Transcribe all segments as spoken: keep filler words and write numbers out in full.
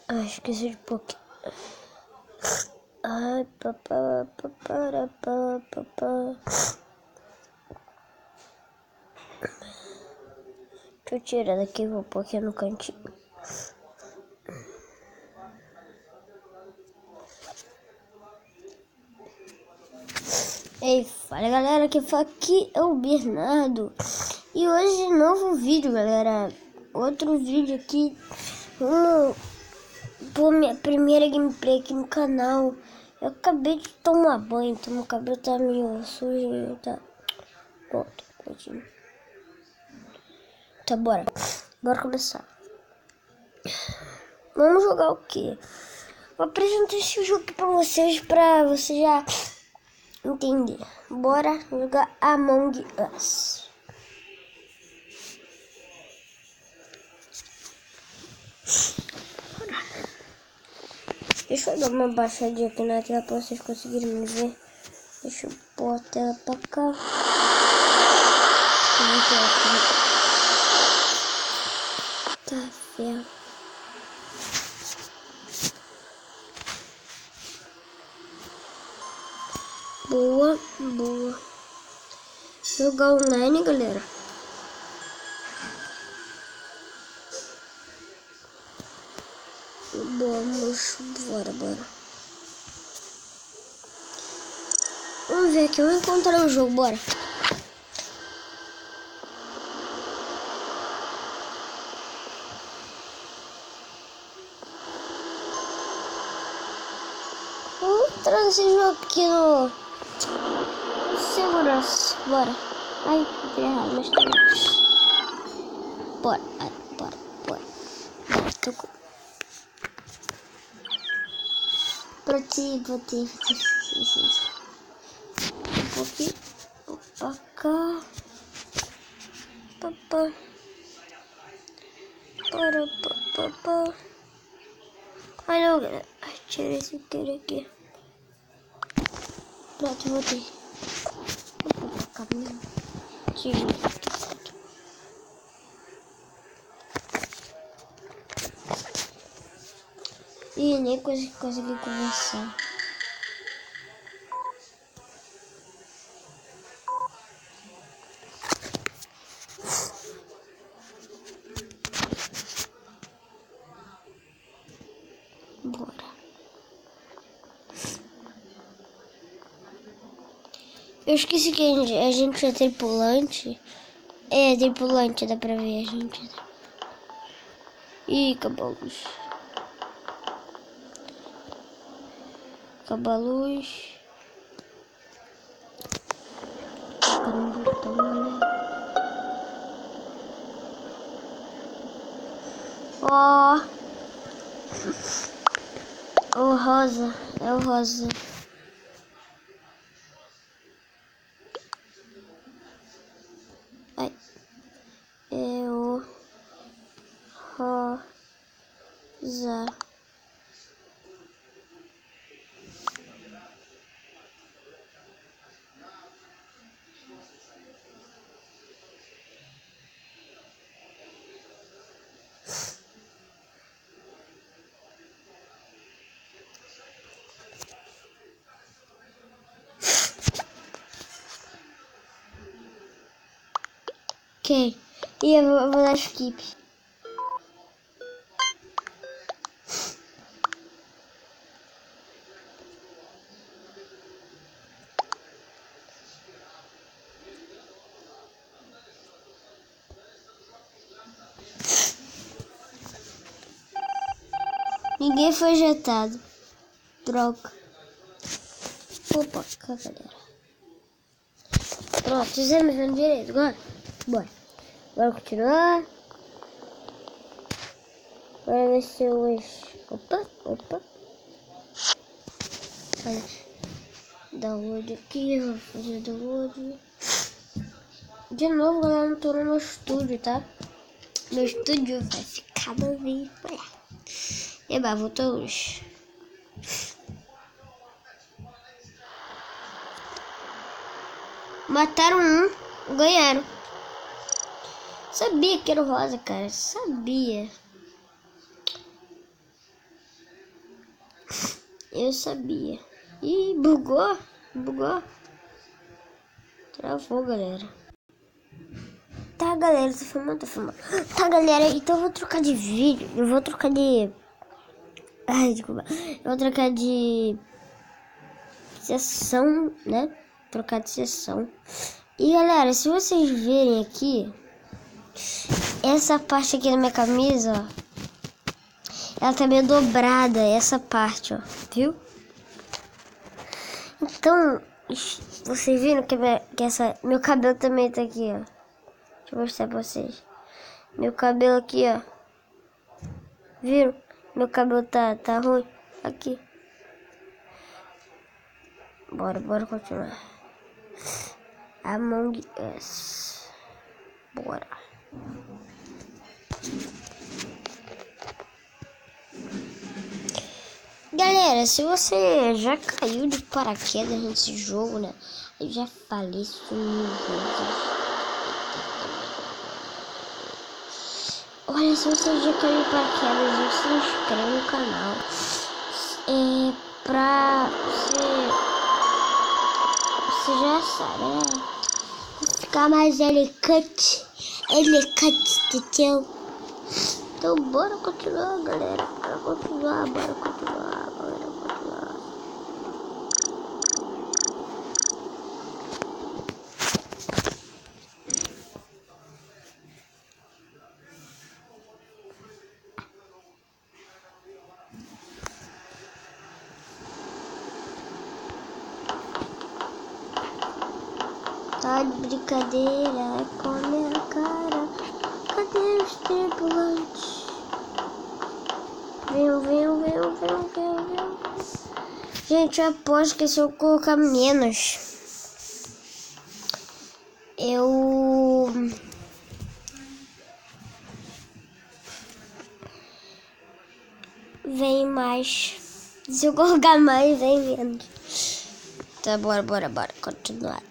Ah, esqueci de pouquinho. Ai, papá, papá, papá, papá. Deixa eu tirar daqui e vou pôr aqui no cantinho. Ei, fala galera, que aqui é o Bernardo. E hoje novo vídeo, galera. Outro vídeo aqui. Vamos pôr minha primeira gameplay aqui no canal. Eu acabei de tomar banho, então meu cabelo tá meio sujo. Tá. Pronto, continua. Tá, bora. Bora começar. Vamos jogar o quê? Vou apresentar esse jogo aqui pra vocês, pra você já entender. Bora jogar Among Us. Deixa eu dar uma baixadinha aqui na tela pra vocês conseguirem me ver. Deixa eu pôr a tela pra cá. Tá ferro. Boa, boa. Jogar online, galera. Vamos, bora, bora. Vamos ver aqui, vamos encontrar o jogo, bora. Vamos entrar nesse jogo aqui no segurança, bora. Ai, entrei errado, mas tá bom. Bora, ai, bora, bora. Tô com... Pra ti, pra ti, pra ti. Um pouquinho. Pra cá. Papá. Para, papá. Ai, não, galera. Ai, tirei esse querer aqui. Pronto, voltei. Vou pra cá mesmo. Tirei aqui. Ih, nem consegui, consegui conversar. Bora. Eu esqueci que a gente, a gente é tripulante. É, tripulante, dá pra ver a gente. Ih, acabou a luz. Acabou a luz. Ó. O rosa. É o rosa. Ai. É o rosa. Ok. E eu vou, vou dar skip. Ninguém foi injetado. Droga. Opa, cá, galera. Pronto, fizemos vendo direito agora. Bora. Bora continuar. Bora ver se eu... Opa, opa. Olha. Download aqui, vou fazer download. De novo, galera, não tô no meu estúdio, tá? Meu estúdio vai ficar novinho. Eba, voltou a luz. Mataram um, ganharam. Sabia que era o rosa, cara. Sabia. Eu sabia. Ih, bugou. Bugou. Travou, galera. Tá, galera, tô filmando, tô filmando. Tá, galera, então eu vou trocar de vídeo. Eu vou trocar de... Ai, desculpa. Eu vou trocar de... sessão, né? Trocar de sessão. E, galera, se vocês verem aqui... Essa parte aqui da minha camisa, ó. Ela tá meio dobrada, essa parte, ó. Viu? Então... Vocês viram que, minha, que essa, meu cabelo também tá aqui, ó. Deixa eu mostrar pra vocês. Meu cabelo aqui, ó. Viram? Meu cabelo tá, tá ruim. Aqui. Bora, bora continuar. Among Us. Bora. Galera, se você já caiu de paraquedas nesse jogo, né? Eu já falei isso mil vezes. Olha, se você já caiu de paraquedas, se inscreve no canal. É pra você... Você já sabe, né? Ficar mais elegante. Elegante, entendeu? Então bora continuar, galera. Bora continuar, bora continuar, bora continuar. Tá de brincadeira com a minha cara. Cadê os tripulantes? Venham, venham, venham, venham, venham, venham. Gente, eu aposto que se eu colocar menos, eu... Vem mais. Se eu colocar mais, vem menos. Tá, bora, bora, bora. Continuar.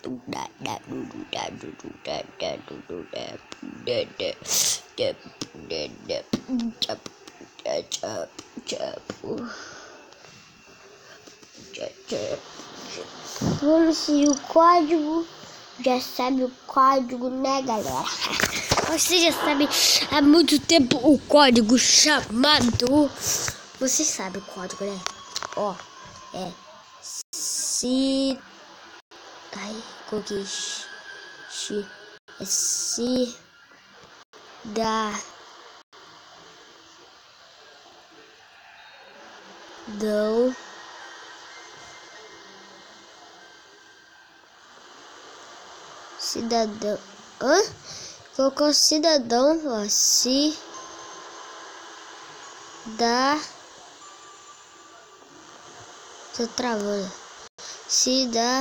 Vamos seguir o código. Já sabe o código, né, galera? Você já sabe há muito tempo o código chamado... Você sabe o código, né? Ó, é... Se... Ai, coloquei... Se... É se... Da... Dão... Cidadão... Hã? Colocou cidadão, ó. Se... Da... Tô travando. Cidadão.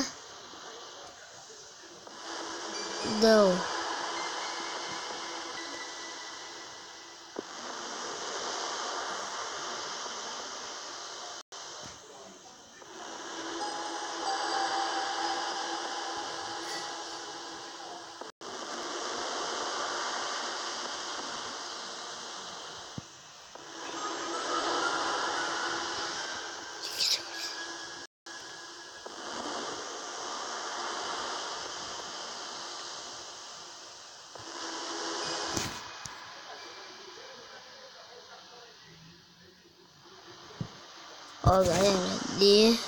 Ó, galera, de...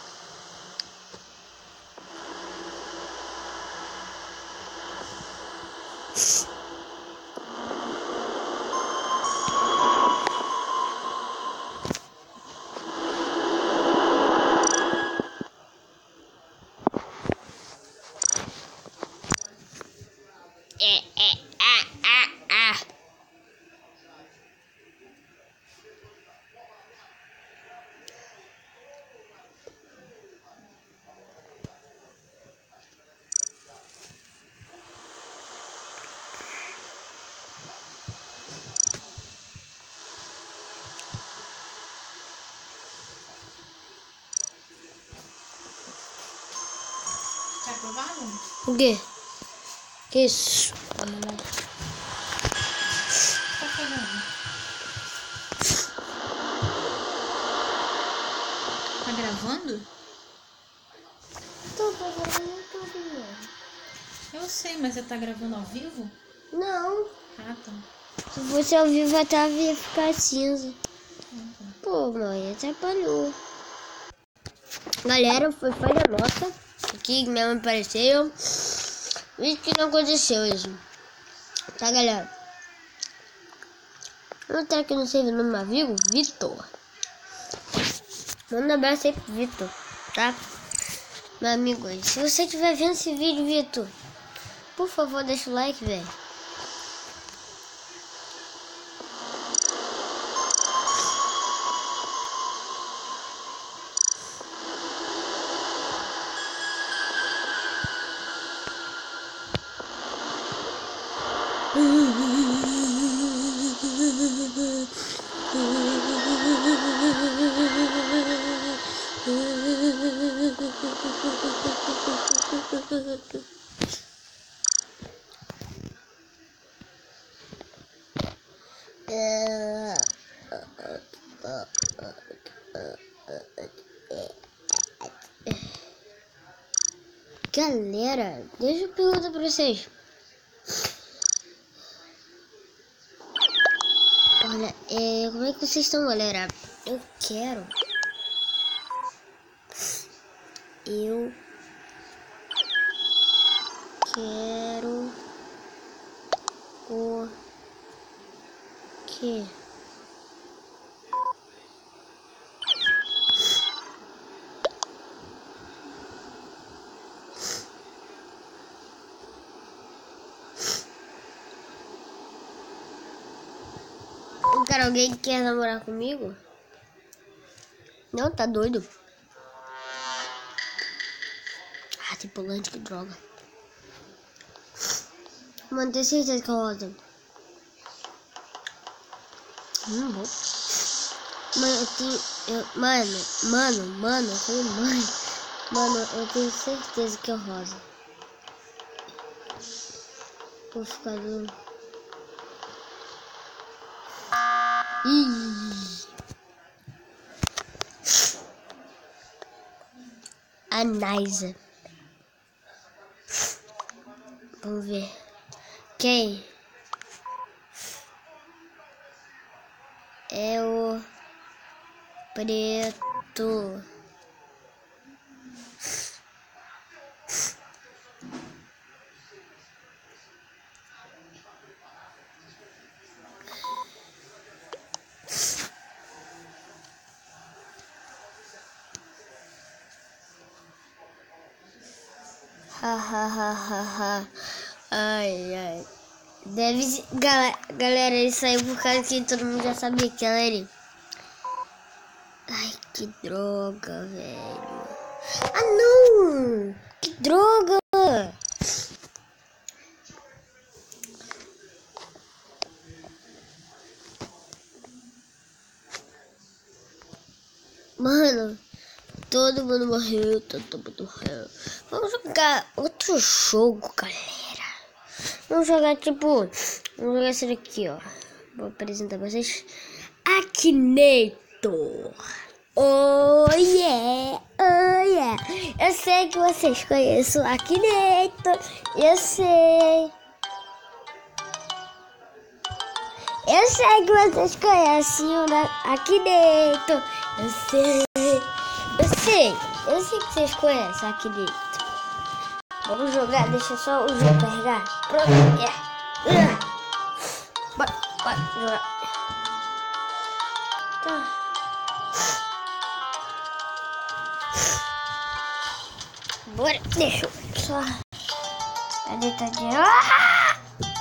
É, é, ah, ah, ah. Tá aprovado? O quê? Que isso? Tá fazendo? Cadê gravando? Tô gravando no YouTube. Eu sei, mas você tá gravando ao vivo? Não. Ah, tá. Se fosse ao vivo, a tela ia ficar cinza. Ah, tá. Pô, mãe, atrapalhou. Galera, foi falha nossa. Aqui minha mãe apareceu. Isso que não aconteceu isso. Tá, galera? Vamos entrar aqui no servidor do meu amigo, Vitor. Manda um abraço aí pro Vitor, tá? Meu amigo aí. Se você estiver vendo esse vídeo, Vitor, por favor, deixa o like, velho. Galera, deixa eu perguntar pra vocês. Olha, é, como é que vocês estão, galera? Eu quero. Eu quero o quê? Cara, alguém que quer namorar comigo? Não, tá doido? Ah, tripulante, que droga. Mano, tem certeza que é rosa. Não vou. Mano, eu tenho... Eu, mano, mano, mano, eu falei mãe. Mano, eu tenho certeza que é rosa. Vou ficar doido. Ih. A Naisa. Vamos ver. Quem? É o preto. Ha ha ha ha ha. Ai ai. Deve ser. Gal galera, ele saiu por causa que todo mundo já sabia que ela era ele. Ai, que droga, velho. Ah, não! Que droga! Mano, todo mundo morreu, todo mundo morreu. Vamos jogar outro jogo, galera. Vamos jogar tipo... Vamos jogar esse daqui, ó. Vou apresentar pra vocês. Akinator. Oh yeah, oh yeah. Eu sei que vocês conhecem o Akinator. Eu sei. Eu sei que vocês conhecem o Akinator. Eu sei. Eu sei. Eu sei que vocês conhecem o Akinator. Vamos jogar, deixa só o jogo carregar. Pronto, é. Bora, bora jogar. Tá. Bora, deixa eu só. Tá deitadinho. Ah!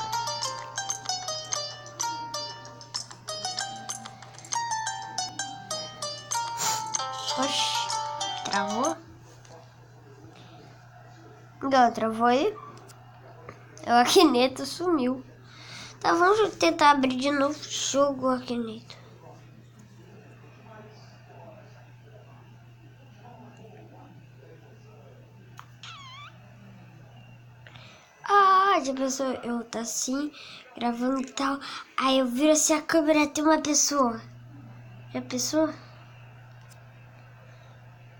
Oxi, travou? Não, travou aí? O Akinator sumiu. Tá, vamos tentar abrir de novo o jogo, o Akinator. Ah, já pensou? Eu tá assim, gravando e tal. Aí eu viro assim a câmera, tem uma pessoa. Já pensou?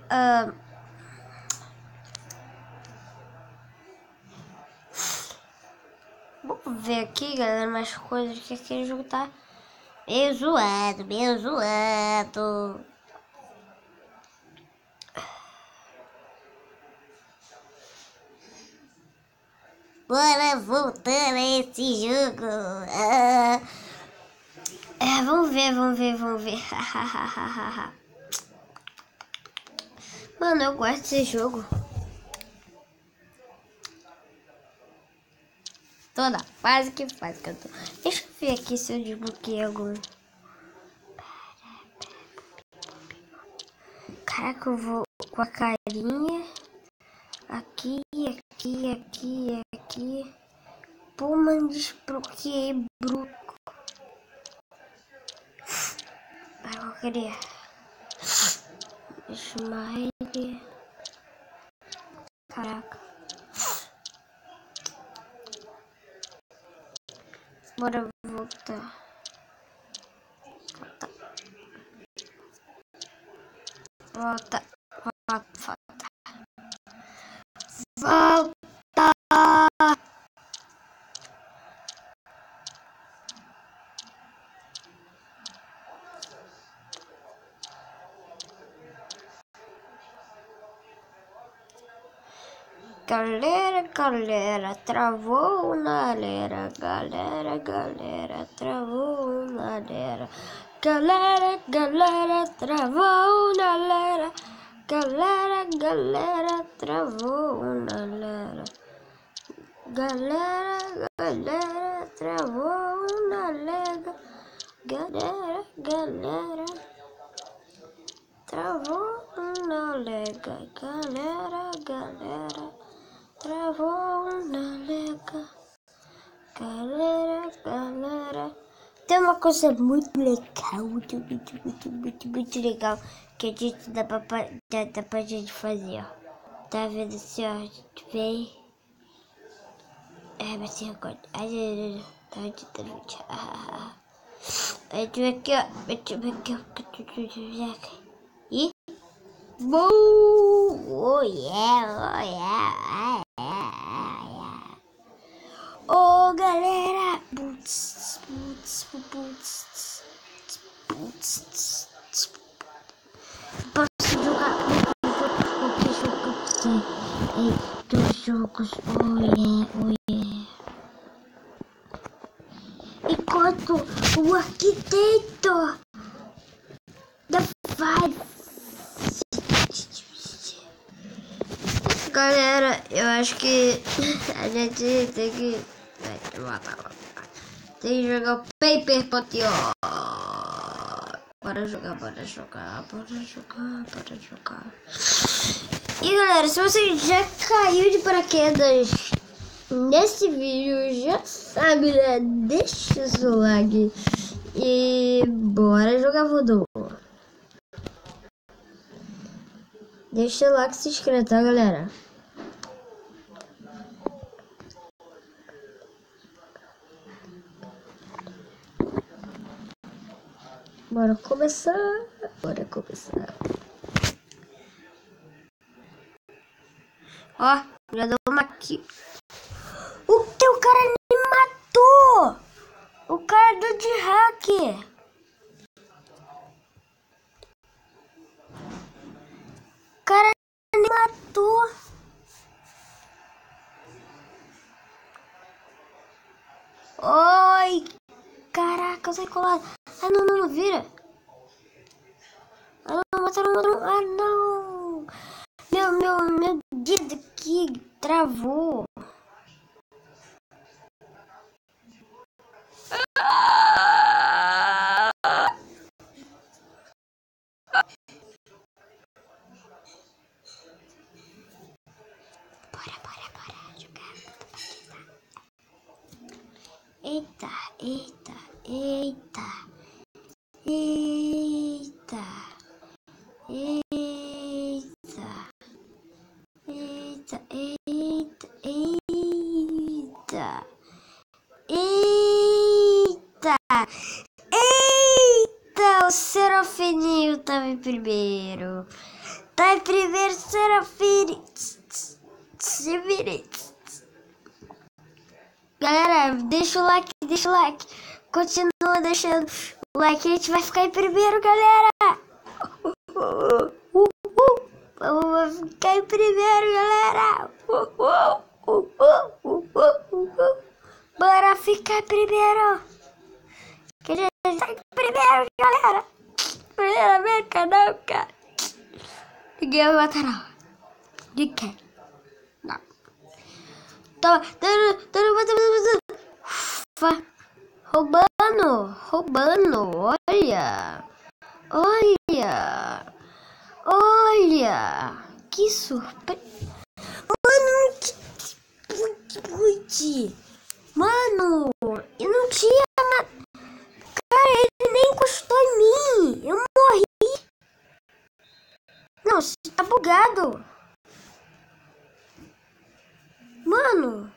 Uh, vamos ver aqui, galera, mais coisas que aquele jogo tá meio zoado, meio zoado. Bora voltar a esse jogo. Ah. É, vamos ver, vamos ver, vamos ver. Mano, eu gosto desse jogo. Toda fase que faz que eu tô. Deixa eu ver aqui se eu desbloqueei algum. Caraca, eu vou com a carinha. Aqui, aqui, aqui, aqui. Pô, mano, desbloqueei bruco. Ai, eu queria. Smile. Caraca. Bora voltar. Volta. Volta. Volta. Volta. Galera, galera, travou na lera. Galera, galera, travou na lera. Galera, galera, travou na lera. Galera, galera, travou na lera. Galera, galera, travou na lera. Galera, galera, travou na lega. Galera, galera, travou na lega. Galera, galera. Tem uma coisa muito legal, muito, muito, muito, muito, muito legal que a gente dá pra, dá, dá pra gente fazer, ó. Tá vendo assim, ó? A gente vem. É, mas se recorda. Ai, tá editando o vídeo. A gente vem aqui, ó. A gente vem aqui, ó. E. Boom! Oh yeah, oh yeah, oh yeah. Oh galera! Putz, putz, putz, putz. Posso jogar qualquer jogo que eu quiser. Ei, dois jogos, oh yeah, oh yeah. Enquanto o arquiteto da Five. Galera, eu acho que a gente tem que tem que jogar o Paper Potion. Bora jogar, bora jogar, bora jogar, bora jogar. E galera, se você já caiu de paraquedas nesse vídeo, já sabe, né? Deixa o seu like e bora jogar Voodoo. Deixa o like e se inscreve, tá, galera? Bora começar. Bora começar. Ó, já deu uma aqui. O que o cara me matou? O cara do de hack. O cara me matou. Oi. Caraca, eu saí colado. Ah, não, não, não, vira. Ah, não, mataram, mataram. Ah, não. Meu, meu, meu dedo aqui travou. Bora, bora, bora jogar. Eita, eita, eita. Eita. Eita. Eita, eita, eita. Eita. Eita, o Serafininho tava em primeiro. Tá em primeiro, Serafine. Galera, deixa o like, deixa o like. Continua deixando o like. A gente vai ficar em primeiro, galera. Uh, uh, uh. Vamos ficar em primeiro, galera. Uh, uh, uh, uh, uh, uh, uh. Bora ficar em primeiro. Que a gente tá em primeiro, galera. Primeira vez, canal, cara. Ninguém vai matar, não. Ninguém. Não. Toma, toma, toma, toma, roubando, roubando, olha, olha, olha, que surpresa, mano, que pude, mano, eu não tinha, cara, ele nem encostou em mim, eu morri, não, você tá bugado, mano.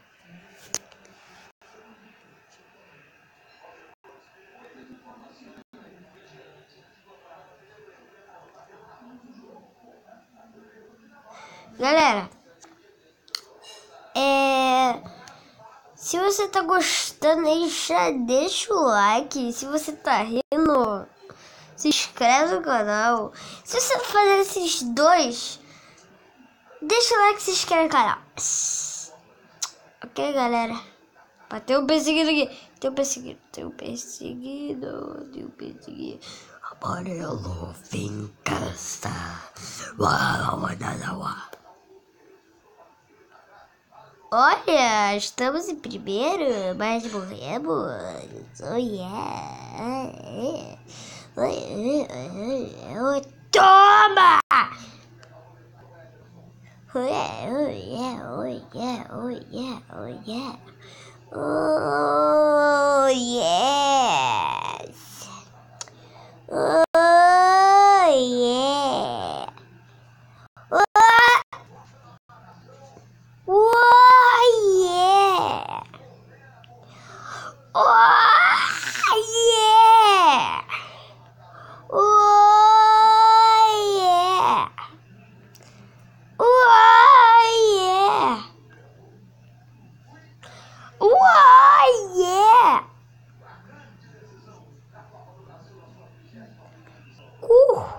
Galera, é... se você tá gostando aí, já deixa o like. Se você tá rindo, se inscreve no canal. Se você tá fazendo esses dois, deixa o like e se inscreve no canal. Ok, galera? Tem um perseguido aqui. Tem um perseguido. Tem um perseguido. Tem um perseguido. Amarelo, vingança. Olha, estamos em primeiro, mas morremos. Oh yeah. Oh, yeah. Oh, toma! Oh yeah, oh yeah, oh yeah, oh yeah, oh yeah. Oh yes. Oh yeah. Oh, oh yeah. Oh yeah. Oh yeah. Oh yeah. Oh yeah. Uh.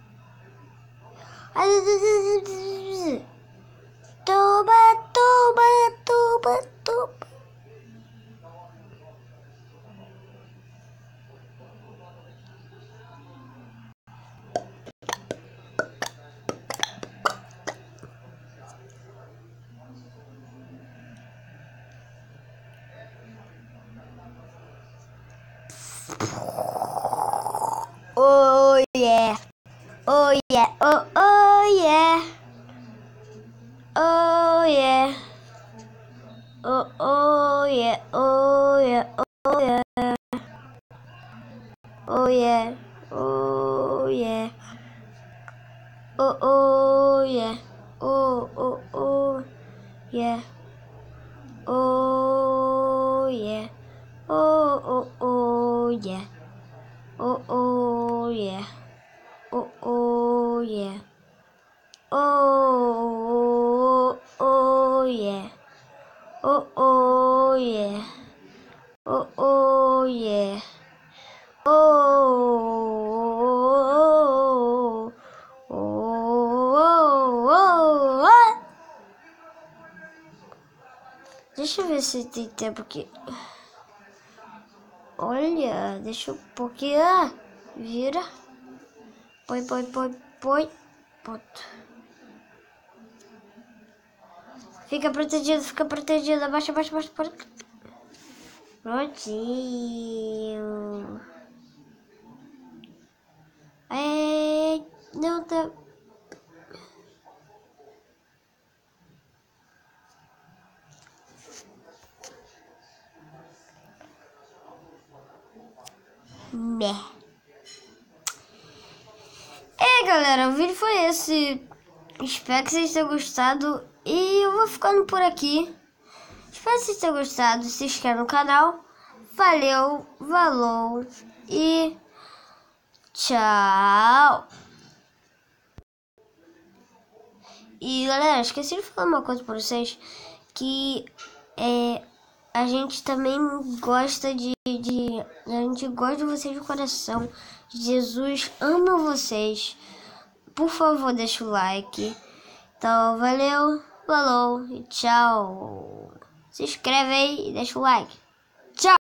Toma, toma, toma, toma. Oh yeah. Oh yeah. Oh oh yeah. Oh yeah. Oh oh yeah. Oh yeah. Oh yeah. Oh yeah. Oh yeah. Oh oh yeah. Oh oh oh yeah. Oh yeah. Oh oh oh yeah. Oh oh yeah. Oh oh yeah. Oh oh yeah. Oh oh yeah. Oh oh yeah. Oh oh oh. Deixa eu ver se tem tempo aqui. Olha, deixa eu um pouquinho. Ah, vira. Põe, põe, põe, põe. Ponto. Fica protegido, fica protegido. Abaixa, abaixa, abaixa. Prontinho. É, não tá. Né. É, galera, o vídeo foi esse. Espero que vocês tenham gostado. E eu vou ficando por aqui. Espero que vocês tenham gostado. Se inscreve no canal. Valeu, valou e tchau. E galera, esqueci de falar uma coisa pra vocês, que é, a gente também gosta de, de a gente gosta de vocês de coração. Jesus ama vocês. Por favor, deixa o like. Então, valeu, falou e tchau. Se inscreve aí e deixa o like.